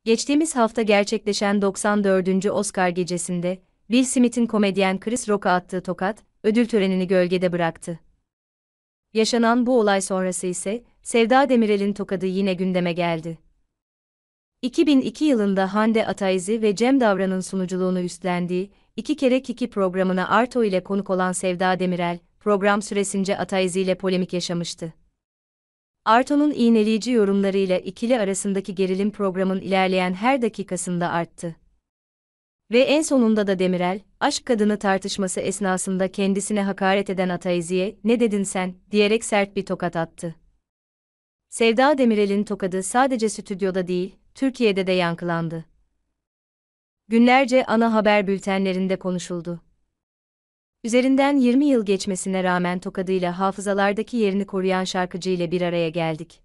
Geçtiğimiz hafta gerçekleşen 94. Oscar gecesinde, Will Smith'in komedyen Chris Rock'a attığı tokat, ödül törenini gölgede bıraktı. Yaşanan bu olay sonrası ise, Sevda Demirel'in tokadı yine gündeme geldi. 2002 yılında Hande Ataizi ve Cem Davran'ın sunuculuğunu üstlendiği, 2 kere Kiki programına Arto ile konuk olan Sevda Demirel, program süresince Ataizi ile polemik yaşamıştı. Arto'nun iğneleyici yorumlarıyla ikili arasındaki gerilim programın ilerleyen her dakikasında arttı. Ve en sonunda da Demirel, aşk kadını tartışması esnasında kendisine hakaret eden Ataizi'ye "Ne dedin sen?" diyerek sert bir tokat attı. Sevda Demirel'in tokadı sadece stüdyoda değil, Türkiye'de de yankılandı. Günlerce ana haber bültenlerinde konuşuldu. Üzerinden 20 yıl geçmesine rağmen tokadıyla hafızalardaki yerini koruyan şarkıcı ile bir araya geldik.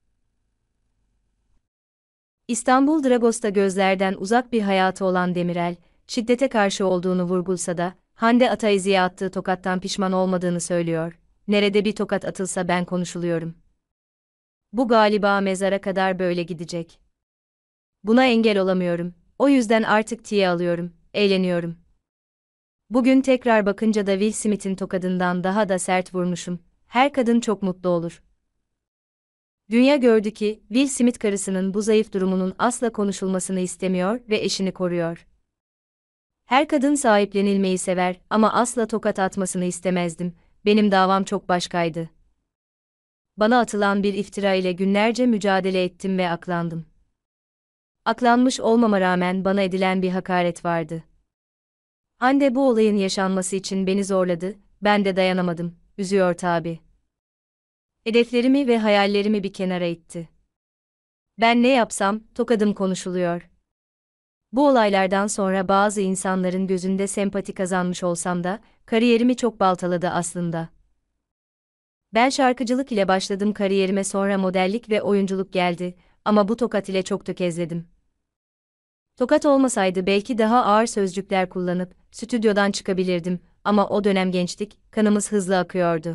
İstanbul Dragos'ta gözlerden uzak bir hayatı olan Demirel, şiddete karşı olduğunu vurgulsa da, Hande Ataizi'ye attığı tokattan pişman olmadığını söylüyor. "Nerede bir tokat atılsa ben konuşuluyorum. Bu galiba mezara kadar böyle gidecek. Buna engel olamıyorum, o yüzden artık tiye alıyorum, eğleniyorum. Bugün tekrar bakınca da Will Smith'in tokadından daha da sert vurmuşum. Her kadın çok mutlu olur. Dünya gördü ki, Will Smith karısının bu zayıf durumunun asla konuşulmasını istemiyor ve eşini koruyor. Her kadın sahiplenilmeyi sever ama asla tokat atmasını istemezdim. Benim davam çok başkaydı. Bana atılan bir iftira ile günlerce mücadele ettim ve aklandım. Aklanmış olmama rağmen bana edilen bir hakaret vardı. Hande bu olayın yaşanması için beni zorladı, ben de dayanamadım, üzüyor tabii. Hedeflerimi ve hayallerimi bir kenara itti. Ben ne yapsam, tokadım konuşuluyor. Bu olaylardan sonra bazı insanların gözünde sempati kazanmış olsam da, kariyerimi çok baltaladı aslında. Ben şarkıcılık ile başladım kariyerime, sonra modellik ve oyunculuk geldi ama bu tokat ile çok tökezledim. Tokat olmasaydı belki daha ağır sözcükler kullanıp stüdyodan çıkabilirdim ama o dönem gençtik, kanımız hızlı akıyordu.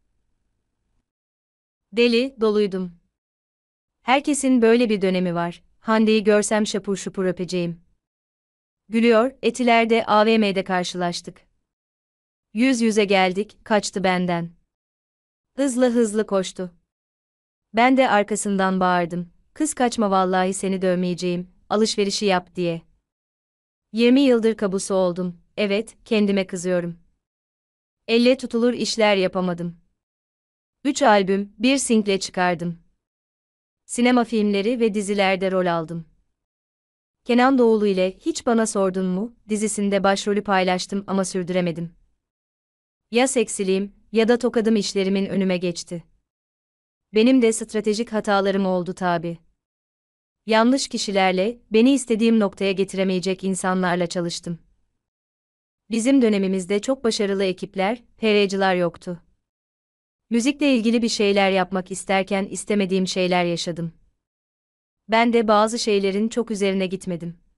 Deli, doluydum. Herkesin böyle bir dönemi var. Hande'yi görsem şapur şupur öpeceğim. Gülüyor, Etiler'de AVM'de karşılaştık. Yüz yüze geldik, kaçtı benden. Hızlı hızlı koştu. Ben de arkasından bağırdım. "Kız kaçma, vallahi seni dövmeyeceğim, alışverişi yap" diye. 20 yıldır kabusu oldum, evet, kendime kızıyorum. Elle tutulur işler yapamadım. 3 albüm, 1 single çıkardım. Sinema filmleri ve dizilerde rol aldım. Kenan Doğulu ile "Hiç Bana Sordun Mu" dizisinde başrolü paylaştım ama sürdüremedim. Ya seksiliğim ya da tokadım işlerimin önüme geçti. Benim de stratejik hatalarım oldu tabii. Yanlış kişilerle, beni istediğim noktaya getiremeyecek insanlarla çalıştım. Bizim dönemimizde çok başarılı ekipler, PR'cılar yoktu. Müzikle ilgili bir şeyler yapmak isterken istemediğim şeyler yaşadım. Ben de bazı şeylerin çok üzerine gitmedim.